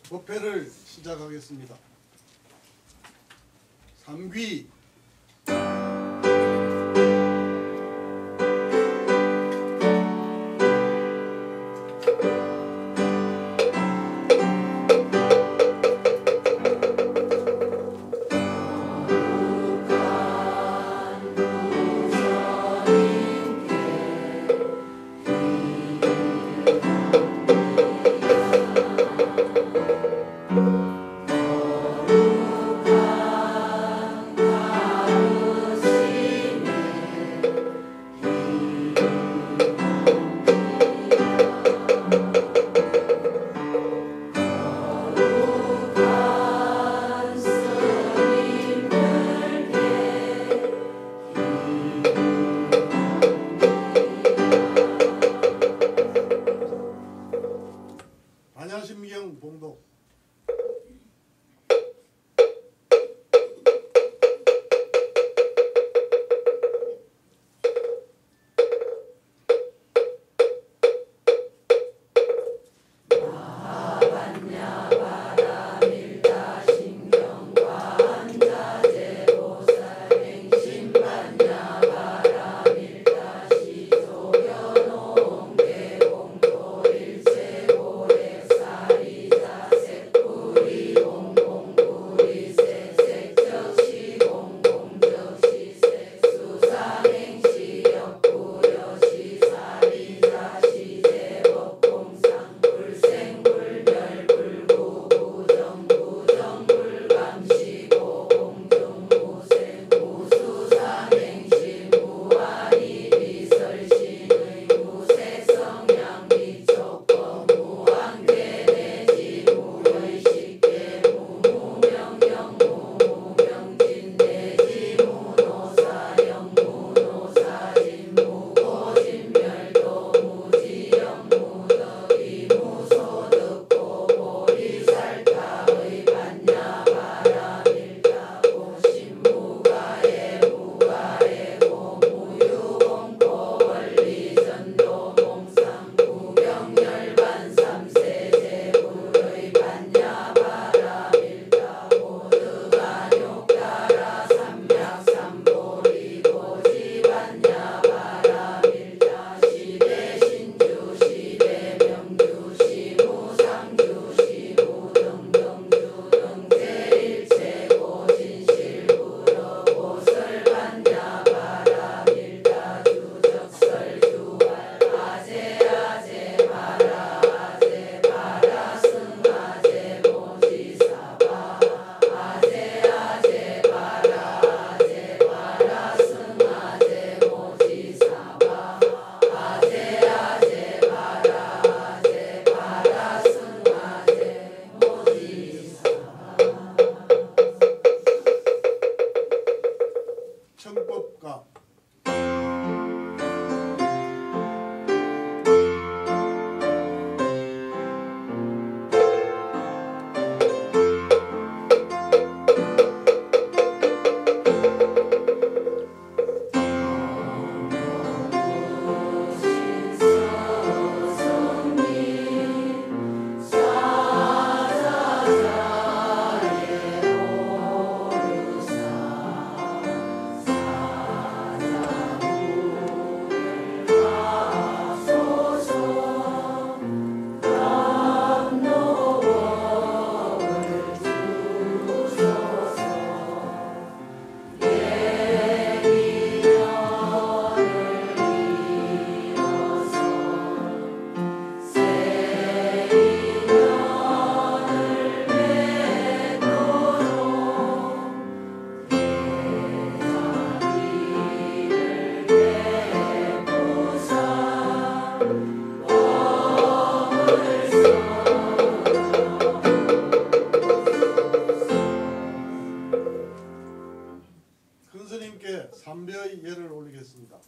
법회를 시작하겠습니다. 3귀 반야심경 봉독. 청법가. 큰스님께 삼배의 예를 올리겠습니다.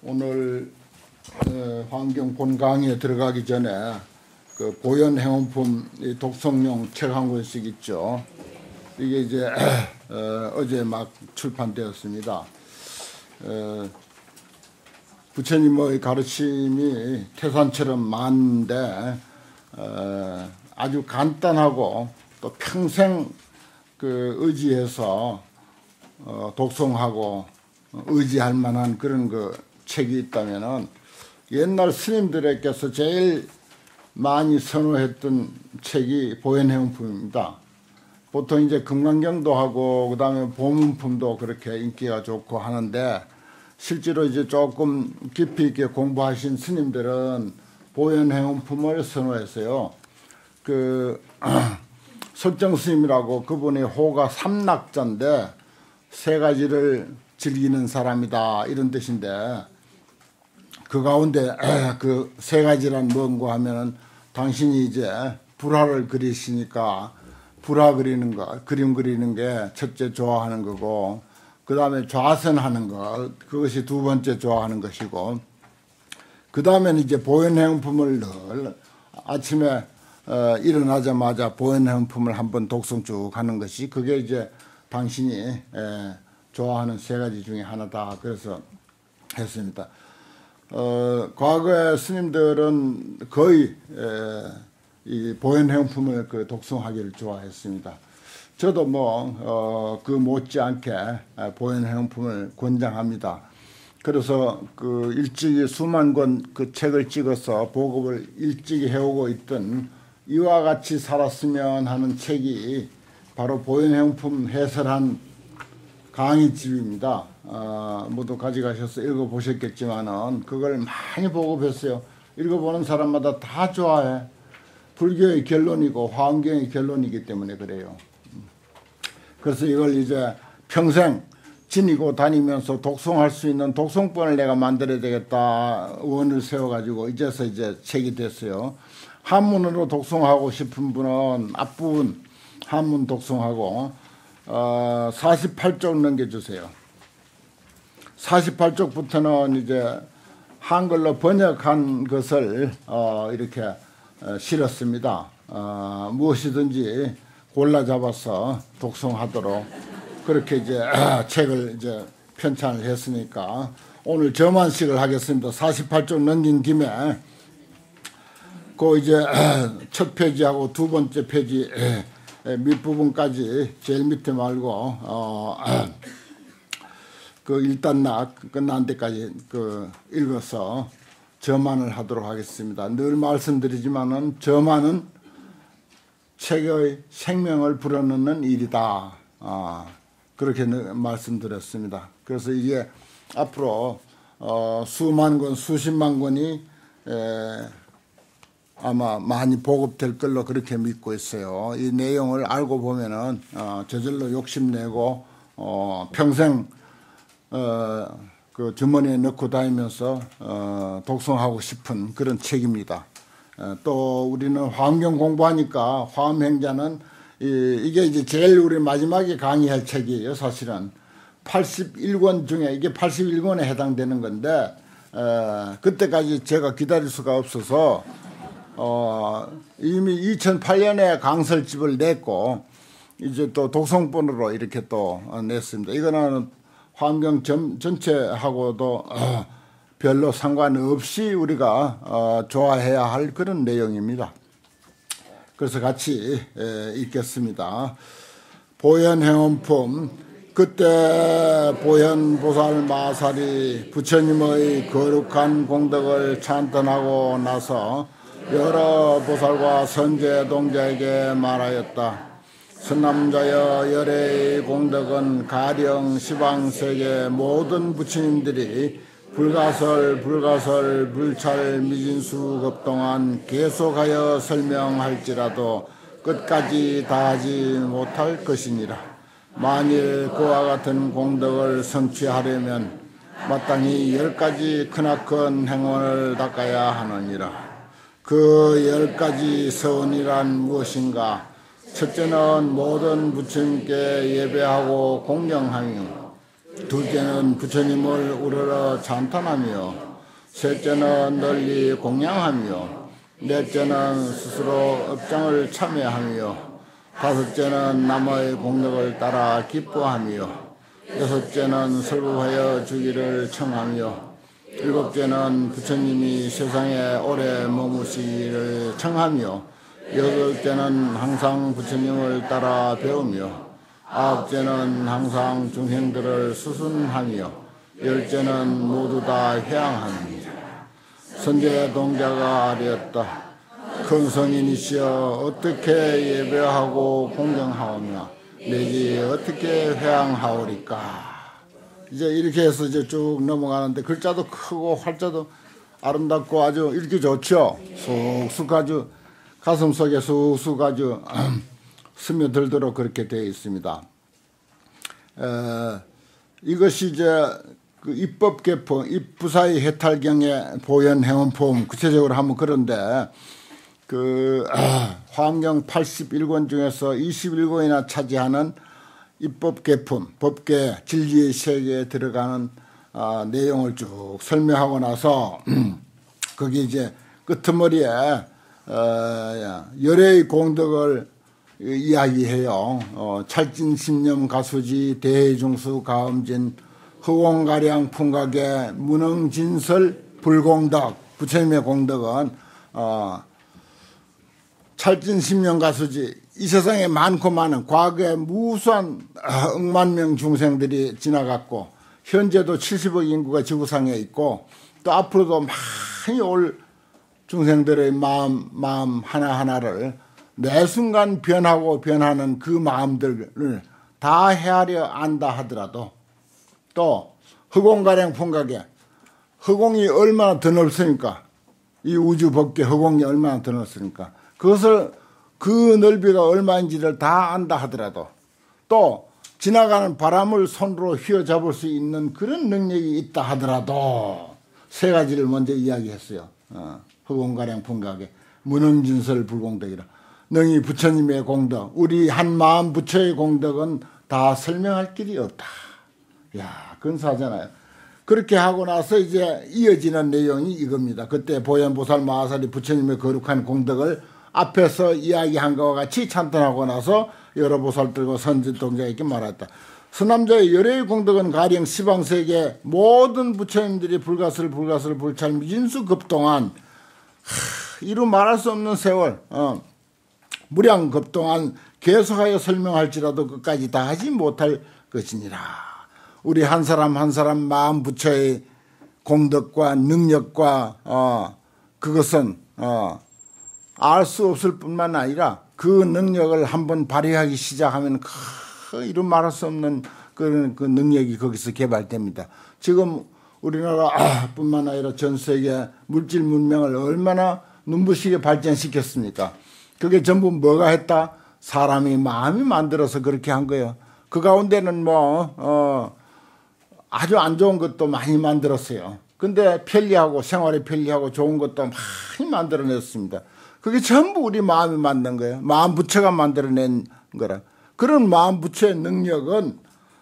오늘 환경 본강의에 들어가기 전에 그 보현 행운품 독성용 책 한 권씩 있죠. 이게 이제 어제 막 출판되었습니다. 부처님의 가르침이 태산처럼 많은데 아주 간단하고 또 평생 그 의지해서 독송하고 의지할 만한 그런 그 책이 있다면은 옛날 스님들께서 제일 많이 선호했던 책이 보현행품입니다. 보통 이제 금강경도 하고 그다음에 보문품도 그렇게 인기가 좋고 하는데 실제로 이제 조금 깊이 있게 공부하신 스님들은 보현행품을 선호했어요. 그 설정 스님이라고 그분의 호가 삼낙자인데 세 가지를 즐기는 사람이다 이런 뜻인데 그 가운데 그 세 가지란 뭔고 하면은 당신이 이제 불화를 그리시니까 불화 그리는 거, 그림 그리는 게 첫째 좋아하는 거고 그 다음에 좌선하는 거, 그것이 두 번째 좋아하는 것이고 그 다음에는 이제 보현행품을 늘 아침에 일어나자마자 보현행품을 한번 독송 쭉 하는 것이 그게 이제 당신이 좋아하는 세 가지 중에 하나다. 그래서 했습니다. 과거에 스님들은 거의 이 보현행품을 그 독송하기를 좋아했습니다. 저도 그 못지않게 보현행품을 권장합니다. 그래서 그 일찍이 수만 권 그 책을 찍어서 보급을 일찍이 해오고 있던 이와 같이 살았으면 하는 책이 바로 보현행품 해설한 강의집입니다. 모두 가져가셔서 읽어보셨겠지만은 그걸 많이 보급했어요. 읽어보는 사람마다 다 좋아해. 불교의 결론이고 화엄경의 결론이기 때문에 그래요. 그래서 이걸 이제 평생 지니고 다니면서 독송할 수 있는 독송본을 내가 만들어야 되겠다 원을 세워가지고 이제서 이제 책이 됐어요. 한문으로 독송하고 싶은 분은 앞부분 한문 독송하고 48쪽 넘겨주세요. 48쪽부터는 이제 한글로 번역한 것을 이렇게 실었습니다. 무엇이든지 골라 잡아서 독송하도록 그렇게 이제 책을 이제 편찬을 했으니까 오늘 저만식을 하겠습니다. 48쪽 넘긴 김에 그 이제 첫 페이지하고 두 번째 페이지 밑부분까지 제일 밑에 말고 그 일단락 끝난 데까지 그 읽어서 저만을 하도록 하겠습니다. 늘 말씀드리지만은 저만은 책의 생명을 불어넣는 일이다. 그렇게 말씀드렸습니다. 그래서 이게 앞으로 수만 권, 수십만 권이 아마 많이 보급될 걸로 그렇게 믿고 있어요. 이 내용을 알고 보면은 저절로 욕심내고 평생 그 주머니에 넣고 다니면서 독송하고 싶은 그런 책입니다. 또 우리는 화엄경 공부하니까 화엄행자는 이게 이제 제일 우리 마지막에 강의할 책이에요. 사실은 81권 중에 이게 81권에 해당되는 건데 그때까지 제가 기다릴 수가 없어서 이미 2008년에 강설집을 냈고 이제 또 독송본으로 이렇게 또 냈습니다. 이거는 화엄경 전체하고도 별로 상관없이 우리가 좋아해야 할 그런 내용입니다. 그래서 같이 읽겠습니다. 보현행운품. 그때 보현보살 마살이 부처님의 거룩한 공덕을 찬탄하고 나서 여러 보살과 선제 동자에게 말하였다. 선남자여, 열애의 공덕은 가령 시방세계 모든 부처님들이 불가설, 불찰, 미진수 급동안 계속하여 설명할지라도 끝까지 다하지 못할 것이니라. 만일 그와 같은 공덕을 성취하려면 마땅히 10가지 크나큰 행원을 닦아야 하느니라. 그 10가지 서원이란 무엇인가? 첫째는 모든 부처님께 예배하고 공경하며, 둘째는 부처님을 우러러 찬탄하며, 셋째는 널리 공양하며, 넷째는 스스로 업장을 참여하며, 다섯째는 남의 공덕을 따라 기뻐하며, 여섯째는 설법하여 주기를 청하며, 일곱째는 부처님이 세상에 오래 머무시기를 청하며, 여덟째는 항상 부처님을 따라 배우며, 아홉째는 항상 중생들을 수순하며, 열째는 모두 다 회양합니다. 선제 동자가 아뢰었다. 큰 성인이시여 어떻게 예배하고 공경하오며 내지 어떻게 회양하오리까. 이제 이렇게 해서 이제 쭉 넘어가는데 글자도 크고 활자도 아름답고 아주 읽기 좋죠. 쑥쑥 아주 가슴 속에 쑥쑥 아주 스며들도록 그렇게 되어 있습니다. 이것이 이제 그 입법 개포, 입부사의 해탈경의 보현 행원포음 구체적으로 하면 그런데 그 화엄경 81권 중에서 21권이나 차지하는 입법 개품, 법계 진리의 세계에 들어가는 내용을 쭉 설명하고 나서 거기 이제 끄트머리에 열애의 공덕을 이야기해요. 찰진 심념 가수지 대해중수 가음진 허공가량 풍각의 무능진설 불공덕. 부처님의 공덕은 찰진 심념 가수지 이 세상에 많고 많은 과거에 무수한 억만 명 중생들이 지나갔고 현재도 70억 인구가 지구상에 있고 또 앞으로도 많이 올 중생들의 마음 하나하나를 매 순간 변하고 변하는 그 마음들을 다 헤아려 안다 하더라도 또 허공가량 풍각에 허공이 얼마나 더 넓습니까? 이 우주 법계 허공이 얼마나 더 넓습니까? 그것을 그 넓이가 얼마인지를 다 안다 하더라도 또 지나가는 바람을 손으로 휘어잡을 수 있는 그런 능력이 있다 하더라도 세 가지를 먼저 이야기했어요. 허공가량 풍각에 무능진설 불공덕이라. 능히 부처님의 공덕, 우리 한마음 부처의 공덕은 다 설명할 길이 없다. 야, 근사하잖아요. 그렇게 하고 나서 이제 이어지는 내용이 이겁니다. 그때 보현보살 마하살이 부처님의 거룩한 공덕을 앞에서 이야기한 것과 같이 찬탄하고 나서 여러 보살들과 선지동자에게 말했다. 서남자의 열애의 공덕은 가령 시방세계 모든 부처님들이 불가슬 불찰 미진수 급동안 이루 말할 수 없는 세월 무량 급동안 계속하여 설명할지라도 끝까지 다 하지 못할 것이니라. 우리 한 사람 한 사람 마음 부처의 공덕과 능력과 그것은 알 수 없을 뿐만 아니라 그 능력을 한번 발휘하기 시작하면 이루 말할 수 없는 그 능력이 거기서 개발됩니다. 지금 우리나라 뿐만 아니라 전 세계 물질 문명을 얼마나 눈부시게 발전시켰습니까? 그게 전부 뭐가 했다? 사람이 마음이 만들어서 그렇게 한 거예요. 그 가운데는 아주 안 좋은 것도 많이 만들었어요. 근데 편리하고 생활이 편리하고 좋은 것도 많이 만들어냈습니다. 그게 전부 우리 마음이 만든 거예요. 마음 부처가 만들어낸 거라. 그런 마음 부처의 능력은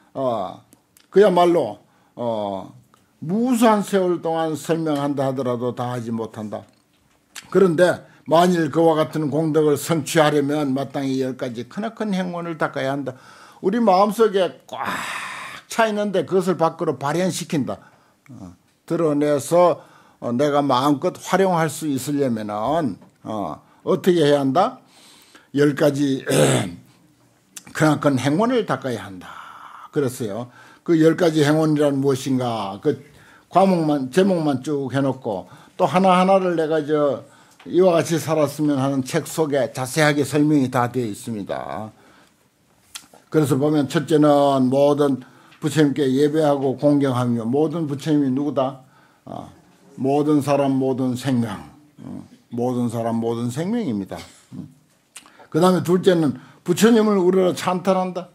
그야말로 무수한 세월 동안 설명한다 하더라도 다 하지 못한다. 그런데 만일 그와 같은 공덕을 성취하려면 마땅히 10가지 크나큰 행운을 닦아야 한다. 우리 마음속에 꽉 차 있는데 그것을 밖으로 발현시킨다. 드러내서 내가 마음껏 활용할 수 있으려면은 어떻게 해야 한다? 10가지 크나큰 행운을 닦아야 한다. 그랬어요. 그 10가지 행운이란 무엇인가? 그 제목만 쭉 해놓고 또 하나하나를 내가 이와 같이 살았으면 하는 책 속에 자세하게 설명이 다 되어 있습니다. 그래서 보면 첫째는 모든 부처님께 예배하고 공경하며 모든 부처님이 누구다? 모든 사람 모든 생명. 모든 사람 모든 생명입니다. 그 다음에 둘째는 부처님을 우러러 찬탄한다.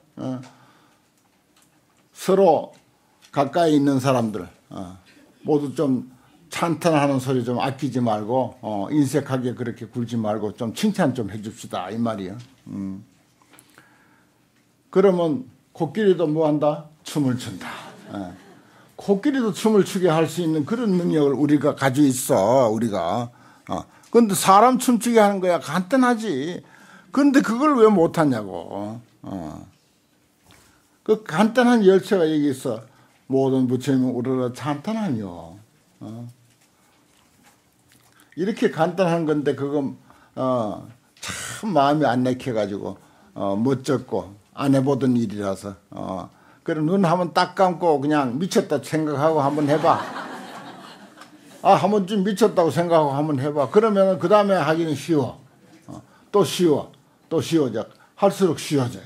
서로 가까이 있는 사람들 모두 좀 찬탄하는 소리 좀 아끼지 말고 인색하게 그렇게 굴지 말고 좀 칭찬 좀 해줍시다 이 말이에요. 그러면 코끼리도 뭐한다? 춤을 춘다. 코끼리도 춤을 추게 할 수 있는 그런 능력을 우리가 가지고 있어, 우리가. 근데 사람 춤추게 하는 거야 간단하지. 근데 그걸 왜 못하냐고. 그 간단한 열쇠가 여기 있어. 모든 부처님은 우러러 찬탄하며. 이렇게 간단한 건데 그거 참 마음이 안 내켜가지고 멋졌고 안 해보던 일이라서 그래 눈 한번 딱 감고 그냥 미쳤다 생각하고 한번 해봐. 한번 좀 미쳤다고 생각하고 한번 해봐. 그러면 그 다음에 하기는 쉬워. 또 쉬워. 또 쉬워져. 할수록 쉬워져요.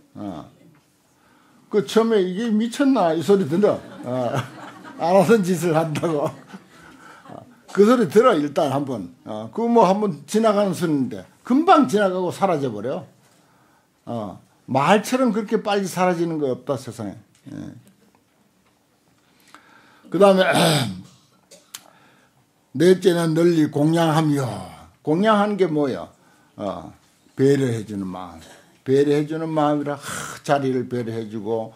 그 처음에 이게 미쳤나 이 소리 들어. 안 하던 짓을 한다고. 그 소리 들어 일단 한번. 그거 뭐 한번 지나가는 소리인데 금방 지나가고 사라져 버려. 말처럼 그렇게 빨리 사라지는 거 없다 세상에. 그 다음에 넷째는 널리 공양하며. 공양하는 게 뭐야? 배려해주는 마음. 배려해주는 마음이라 자리를 배려해주고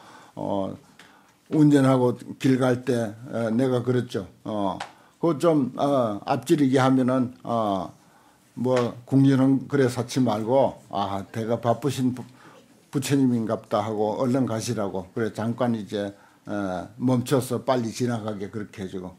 운전하고 길 갈 때 내가 그랬죠. 그거 좀 앞지르기 하면은 뭐 궁전은 그래 사치 말고 대가 바쁘신 부처님인갑다 하고 얼른 가시라고. 그래 잠깐 이제 멈춰서 빨리 지나가게 그렇게 해주고.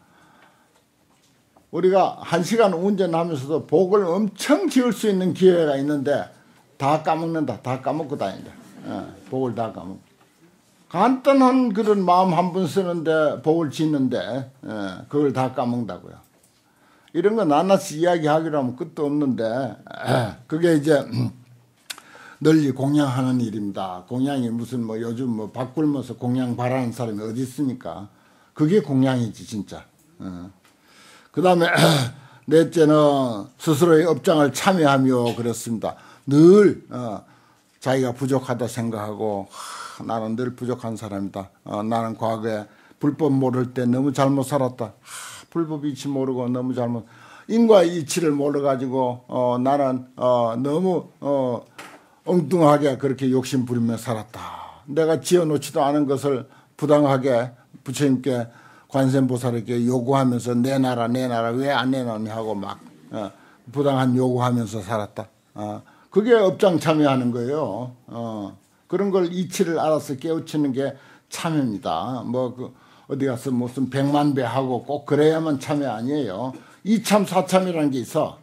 우리가 1시간 운전하면서도 복을 엄청 지을 수 있는 기회가 있는데 다 까먹는다. 다 까먹고 다닌다. 복을 다 까먹고. 간단한 그런 마음 한 번 쓰는데 복을 짓는데 그걸 다 까먹는다고요. 이런 거 낱낱이 이야기하기로 하면 끝도 없는데 그게 이제 널리 공양하는 일입니다. 공양이 무슨 뭐 요즘 뭐 밥 굶어서 공양 바라는 사람이 어디 있습니까? 그게 공양이지 진짜. 그 다음에 넷째는 스스로의 업장을 참여하며 그렇습니다. 늘 자기가 부족하다 생각하고 나는 늘 부족한 사람이다. 나는 과거에 불법 모를 때 너무 잘못 살았다. 불법 이치 모르고 너무 잘못 인과 이치를 몰라가지고 나는 너무 엉뚱하게 그렇게 욕심 부리며 살았다. 내가 지어놓지도 않은 것을 부당하게 부처님께 관세음보살에게 요구하면서 내놔라 왜 안 내놓니 하고 막 부당한 요구하면서 살았다. 그게 업장 참여하는 거예요. 그런 걸 이치를 알아서 깨우치는 게 참여입니다. 뭐 어디 가서 무슨 100만 배 하고 꼭 그래야만 참여 아니에요. 이참 사참이라는 게 있어.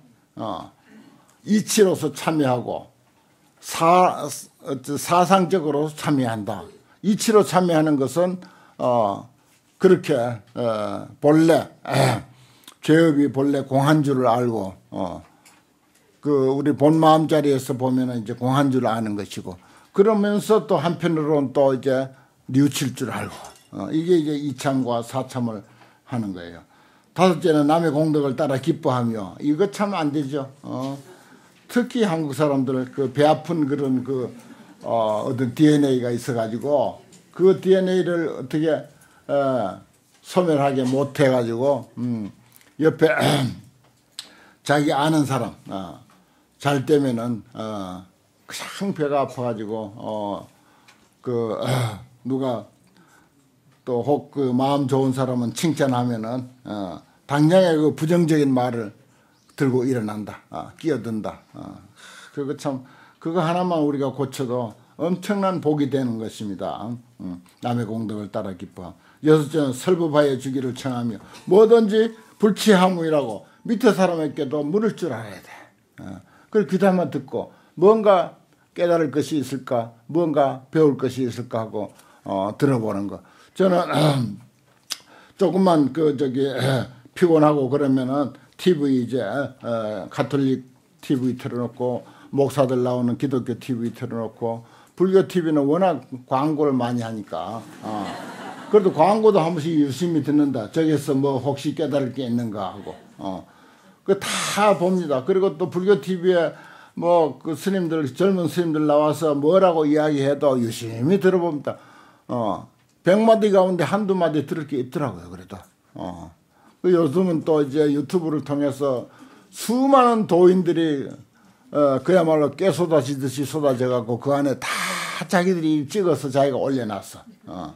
이치로서 참여하고 사상적으로 참여한다. 이치로 참여하는 것은 그렇게 본래 죄업이 본래 공한 줄을 알고 그 우리 본 마음 자리에서 보면은 이제 공한 줄 아는 것이고 그러면서 또 한편으로는 또 이제 뉘우칠 줄 알고 이게 이제 이참과 사참을 하는 거예요. 다섯째는 남의 공덕을 따라 기뻐하며 이거 참 안 되죠. 특히 한국 사람들 그 배 아픈 그런 어떤 DNA가 있어가지고 그 DNA를 어떻게 소멸하게 못해가지고 옆에 자기 아는 사람 잘 되면은 그냥 배가 아파가지고 누가 또 혹 그 마음 좋은 사람은 칭찬하면은 당장에 그 부정적인 말을 들고 일어난다. 끼어든다. 그거 참 그거 하나만 우리가 고쳐도 엄청난 복이 되는 것입니다. 남의 공덕을 따라 기뻐. 여섯째는 설법하여 주기를 청하며 뭐든지 불치하무이라고 밑에 사람에게도 물을 줄 알아야 돼. 그걸 귀담아 듣고 뭔가 깨달을 것이 있을까 뭔가 배울 것이 있을까 하고 들어보는 거. 저는 조금만 피곤하고 그러면은 TV 이제 가톨릭 TV 틀어놓고 목사들 나오는 기독교 TV 틀어놓고 불교 TV는 워낙 광고를 많이 하니까 그래도 광고도 한 번씩 유심히 듣는다. 저기서 뭐 혹시 깨달을 게 있는가 하고 그 다 봅니다. 그리고 또 불교 TV에 뭐 그 스님들 젊은 스님들 나와서 뭐라고 이야기해도 유심히 들어봅니다. 100마디 가운데 한두 마디 들을 게 있더라고요. 그래도 요즘은 또 이제 유튜브를 통해서 수많은 도인들이 그야말로 깨 쏟아지듯이 쏟아져 갖고 그 안에 다 자기들이 찍어서 자기가 올려놨어.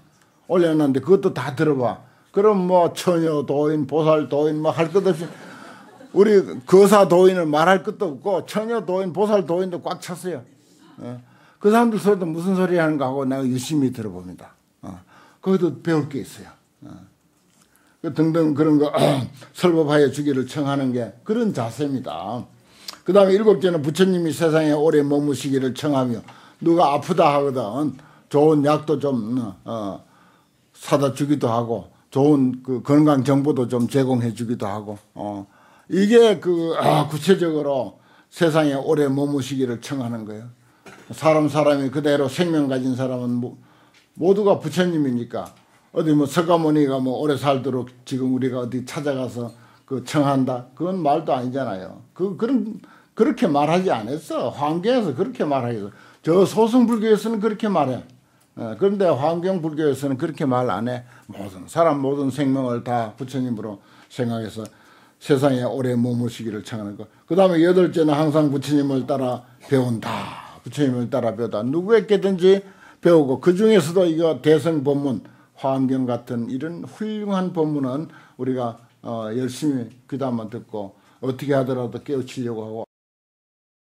올려놨는데 그것도 다 들어봐. 그럼 뭐 처녀 도인, 보살 도인 뭐 할 것 없이 우리 거사 도인을 말할 것도 없고 처녀 도인, 보살 도인도 꽉 찼어요. 그 사람들 소리도 무슨 소리 하는가 하고 내가 유심히 들어봅니다. 거기도 배울 게 있어요. 그 등등 그런 거 설법하여 주기를 청하는 게 그런 자세입니다. 그 다음에 7개는 부처님이 세상에 오래 머무시기를 청하며 누가 아프다 하거든 좋은 약도 좀 사다 주기도 하고 좋은 그 건강 정보도 좀 제공해 주기도 하고 이게 그 구체적으로 세상에 오래 머무시기를 청하는 거예요. 사람이 그대로 생명 가진 사람은 모두가 부처님이니까 어디 뭐 석가모니가 뭐 오래 살도록 지금 우리가 어디 찾아가서 그 청한다 그건 말도 아니잖아요. 그렇게 말하지 않았어. 환경에서 그렇게 말하겠어. 저 소승불교에서는 그렇게 말해. 그런데 환경불교에서는 그렇게 말 안 해. 모든 생명을 다 부처님으로 생각해서 세상에 오래 머무시기를 청하는 거. 그 다음에 8째는 항상 부처님을 따라 배운다. 부처님을 따라 배우다. 누구에게든지 배우고 그 중에서도 이거 대성법문 화엄경 같은 이런 훌륭한 법문은 우리가 열심히 귀담아 듣고 어떻게 하더라도 깨우치려고 하고